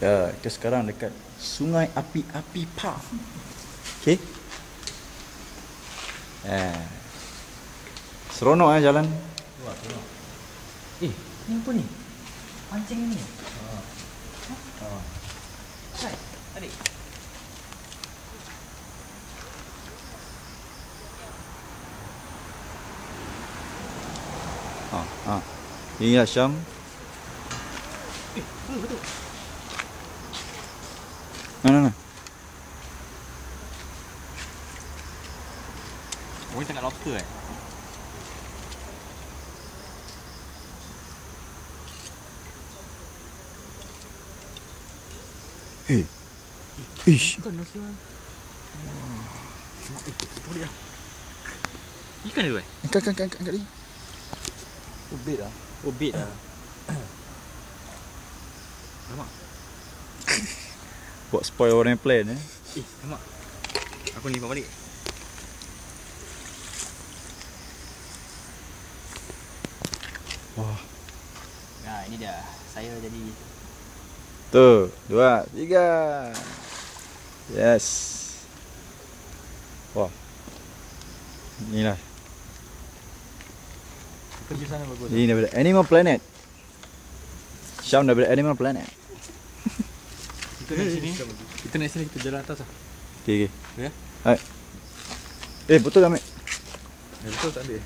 Ya, kita sekarang dekat Sungai Api-Api Park. Okey. Seronok jalan. Wah, tengok. Ni apa ni? Pancing ni. Hai, adik. Inilah Syam. Betul. Mana? Orang tengok lobster Ish. Bukan nasi lah. Itu dia. Ikan tu Angkat ni. Bait lah. Oh, bait lah. Alamak. Buat spoil orang yang plan Alamak. Aku lipat balik. Wah. Nah, ini dia. Saya jadi Tu, 2, 3. Yes. Wah. Inilah. kerja sana bagus. Ini daripada Animal Planet. Syam daripada Animal Planet. Kita naik sini. Kita naik sini, kita jalan atas lah. Okey. Ya? Hai. Betul ambil. Betul tak ambil?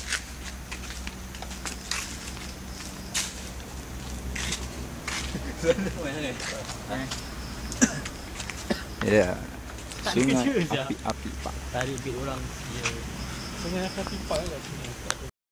Ya. Tak Sungai kerja je. Api-Api Park. Tarik bait orang. Ya. Sungai Api Park lah sini.